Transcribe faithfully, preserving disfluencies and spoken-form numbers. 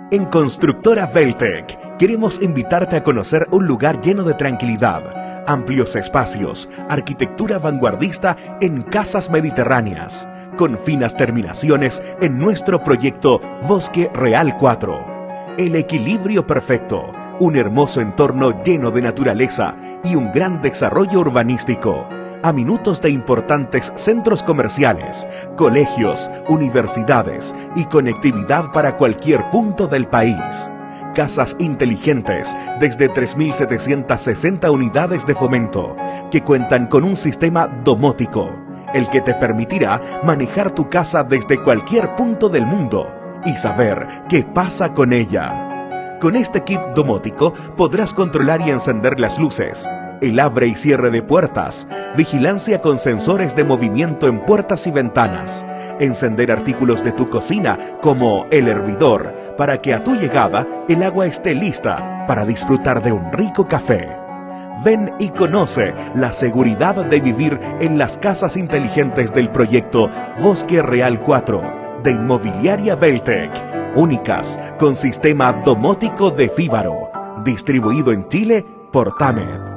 En Constructora Beltec queremos invitarte a conocer un lugar lleno de tranquilidad, amplios espacios, arquitectura vanguardista en casas mediterráneas, con finas terminaciones en nuestro proyecto Bosque Real cuatro. El equilibrio perfecto, un hermoso entorno lleno de naturaleza y un gran desarrollo urbanístico, a minutos de importantes centros comerciales, colegios, universidades y conectividad para cualquier punto del país. Casas inteligentes desde tres mil setecientas sesenta unidades de fomento que cuentan con un sistema domótico, el que te permitirá manejar tu casa desde cualquier punto del mundo y saber qué pasa con ella. Con este kit domótico podrás controlar y encender las luces, el abre y cierre de puertas, vigilancia con sensores de movimiento en puertas y ventanas, encender artículos de tu cocina como el hervidor para que a tu llegada el agua esté lista para disfrutar de un rico café. Ven y conoce la seguridad de vivir en las casas inteligentes del proyecto Bosque Real cuatro de Inmobiliaria Beltec, únicas con sistema domótico de Fíbaro, distribuido en Chile por Tamed.